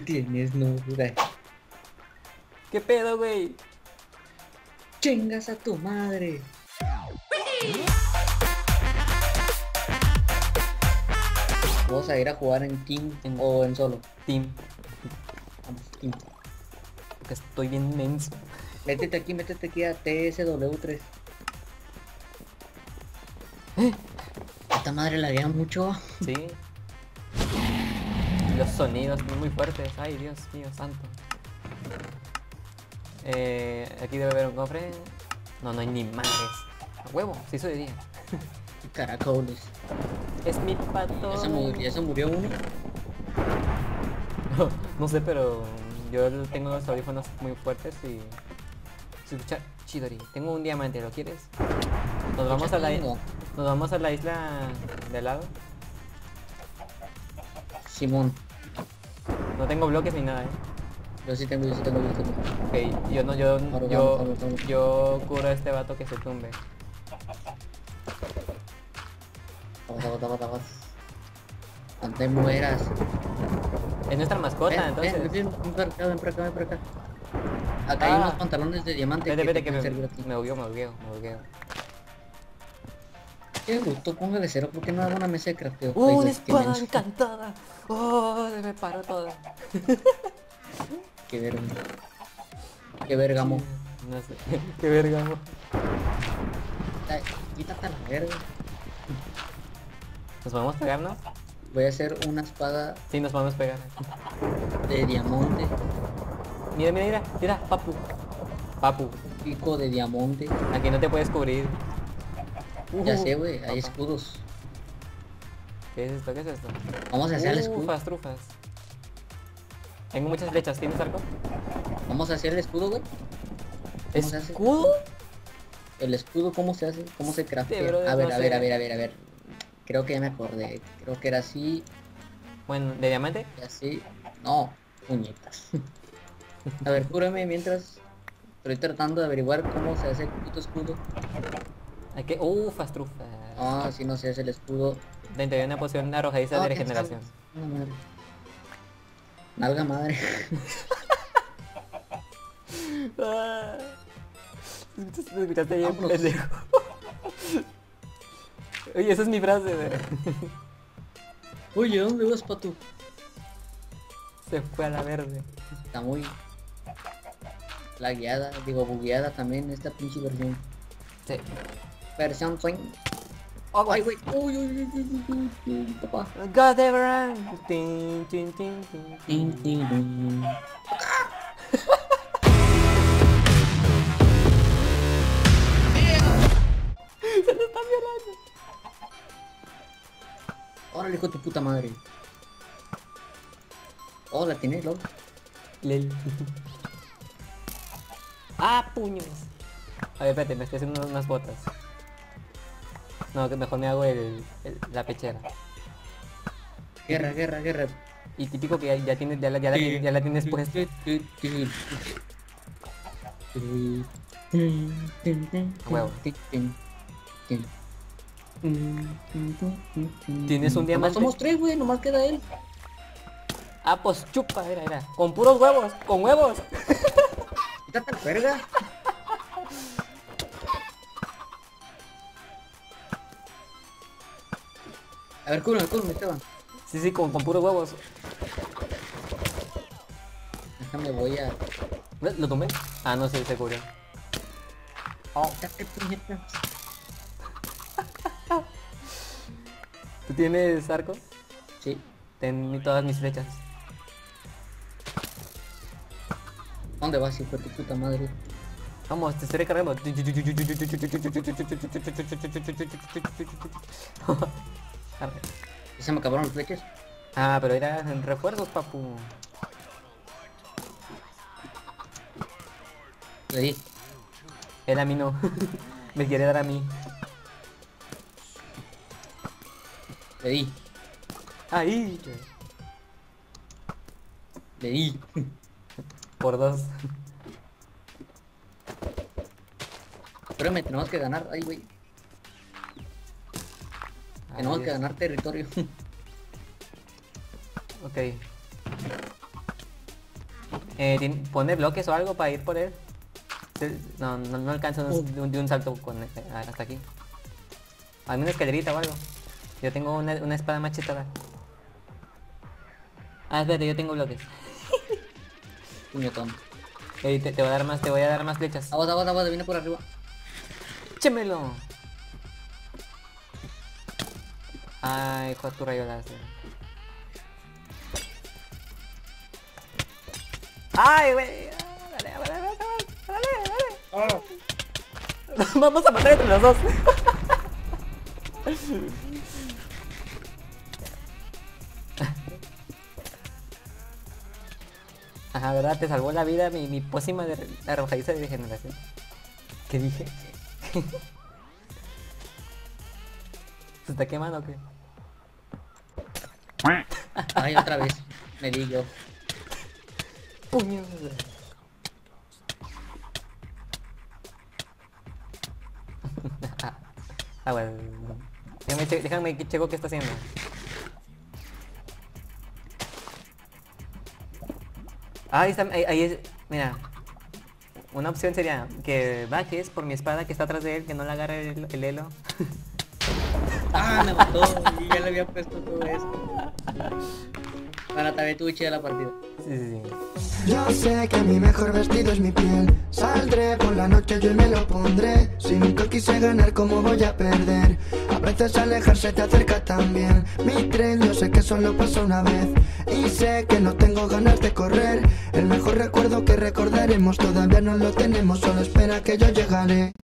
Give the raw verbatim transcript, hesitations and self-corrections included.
tienes novia. ¿Qué pedo, güey? Chingas a tu madre. Vamos a ir a jugar en team En- o en solo. Team. Vamos, team. Porque estoy bien menso. Métete aquí, métete aquí a T S W tres. ¿Eh? Esta madre laguea mucho. Sí. Los sonidos son muy fuertes. Ay, Dios mío, santo. Eh, aquí debe haber un cofre. No, no hay ni madres. A huevo, se hizo de día. Caracoles. Es mi pato. ¿Ya se murió, ya se murió uno? No, no sé, pero yo tengo los audífonos muy fuertes y se escucha Chidori. Tengo un diamante, ¿lo quieres? Nos vamos a la Tengo. nos vamos a la isla de al lado. Simón. No tengo bloques ni nada, eh. Yo sí tengo, yo sí tengo, yo sí tengo. Ok, yo no, yo, Vamos, yo, vamos, vamos. yo curo a este vato que se tumbe. Vamos, vamos, vamos, vamos. No te mueras. Es nuestra mascota, Ven, entonces. ven, ven, ven por acá, ven por acá, ven por acá. Acá hay Ah. unos pantalones de diamante. Vete, que vete, te que pueden me, servir a ti. me bugueo, me bugueo, me bugueo. Qué gusto, póngale cero, porque no hago una mesa de crafteo. ¡Uh, Ay, una güey, qué espada menso. encantada! ¡Oh, se me paró toda! Qué verga. Qué vergamo. No sé, qué verga, amor. Ay, quítate a la verga. ¿Nos podemos pegar, no? Voy a hacer una espada Sí, nos podemos pegar. de diamante. Mira, mira, mira, mira, papu. Papu, Pico de diamante. aquí no te puedes cubrir. Ya Uh, sé, güey, hay papá. escudos. ¿Qué es esto? ¿Qué es esto? Vamos a hacer el Uh, escudo. Trufas, trufas. Tengo muchas flechas, ¿tienes arco? Vamos a hacer el escudo, güey. ¿Cómo se hace? ¿Escudo? El escudo, ¿cómo se hace? ¿Cómo se craftea? brother, A ver, no a ver, sé. a ver, a ver, a ver. Creo que ya me acordé. Creo que era así Bueno, ¿de diamante? y así. No, puñetas. A ver, cúrame mientras estoy tratando de averiguar cómo se hace el puto escudo. Hay que... Ufas, trufas. Ah, si no se hace el escudo. Dentro de una poción arrojadiza Ah, de ¿qué regeneración. tal? No, madre. Nalga madre. Ah. Te escuchaste bien, Vámonos. pendejo. Oye, esa es mi frase, güey. Oye, ¿dónde vas, pato? Se fue a la verde. Está muy lagueada, digo bugueada también esta pinche versión. Sí. Versión swing. Agua. Ay, güey. Uy, uy, uy, uy, uy, uy, papá. God ever. Tin, tin, tin, tin. Tin, tin, tin. Se lo está violando. Órale, hijo de tu puta madre. Oh, la tiene, loco. Lel. Ah, puños. A ver, espérate, me estoy haciendo unas botas. No, que mejor me hago el, el- la pechera. Guerra, guerra, guerra. Y típico que ya, ya tienes, ya la, ya la, tienes- ya la tienes puesta. A huevo. Tienes un Nomás diamante. somos tres, güey, nomás queda él. Ah, pues chupa, era, era. Con puros huevos, con huevos. Quítate la verga. A ver, cúrame, cúrame, Esteban. Sí, sí, con, con puros huevos. Déjame, voy a... ¿Lo, lo tomé? Ah, no, sí, se cubrió. Oh, quítate, puñetas. ¿Tú tienes arco? Sí. Ten mi- todas mis flechas. ¿Dónde vas, hijo de tu puta madre? Vamos, te estaré cargando. Arre. ¿Y se me acabaron las flechas? Ah, pero eran refuerzos, papu. Le di. Era a mí no. Me quiere dar a mí. Le di. Ahí. Le di. Por dos. Espérame, tenemos que ganar. Ay, güey. Tenemos Ahí que es. ganar territorio. Ok. Eh, ¿tien- ¿Pone bloques o algo para ir por él? Sí, No, no, no alcanzo de un, de un- de un salto con, eh, hasta aquí. ¿Alguna escalerita o algo? Yo tengo una, una espada machetada. Ah, espérate, yo tengo bloques. Puñetón. Ey, te, te voy a dar más, te voy a dar más flechas. Aguas, aguas, aguas, viene por arriba. ¡Échemelo! Ay, hijo de tu rayo láser. ¡Ay, güey! Dale, dale, dale, dale, dale, dale. Vamos a matar entre los dos. Ajá, ¿verdad? Te salvó la vida mi, mi pócima de re- arrojadiza de regeneración. ¿Qué dije? ¿Se está quemando o qué? Ay, otra vez. Me di yo. Puño. Ah, bueno. Déjame, che- déjame que checo qué está haciendo. Ah, ahí está, ahí, ahí es, mira. Una opción sería que bajes por mi espada que está atrás de él, que no le agarre el, el elo. Ah, me mató. Y ya le había puesto todo esto. Para también tuve chida la partida. Sí, sí, sí. Yo sé que mi mejor vestido es mi piel. Saldré por la noche yo y me lo pondré. Si nunca quise ganar, ¿cómo voy a perder? A veces alejarse te acerca también. Mi tren yo sé que solo pasa una vez. Y sé que no tengo ganas de correr. El mejor recuerdo que recordaremos todavía no lo tenemos. Solo espera que yo llegaré.